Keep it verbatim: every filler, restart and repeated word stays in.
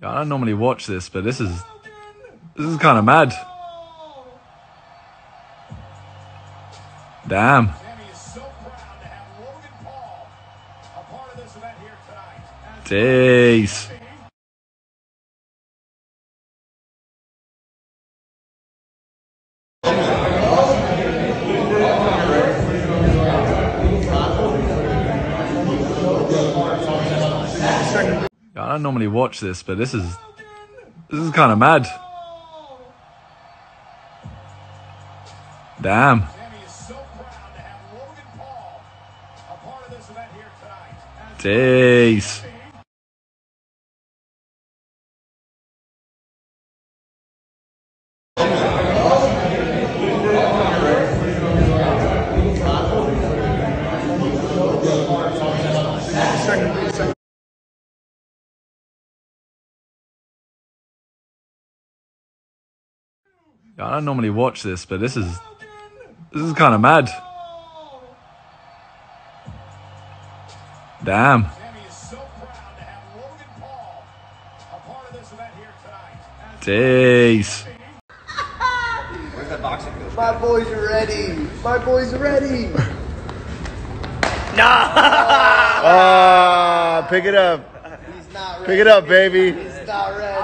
I don't normally watch this, but this is this is kind of mad. Damn. Famio is so proud to have Logan Paul a part of this event here tonight. Jeez. I don't normally watch this, but this is this is kind of mad. Damn. Famio is so proud to have Logan Paul a part of this event here tonight. Jeez. I don't normally watch this, but this is this is kind of mad. Damn. Famio is so proud to have Logan Paul a part of this event here tonight. Jeez. Where's that boxing coach? My boys are ready. My boys are ready. Nah! Ah, pick it up. He's not ready. Pick it up, baby. He's not ready.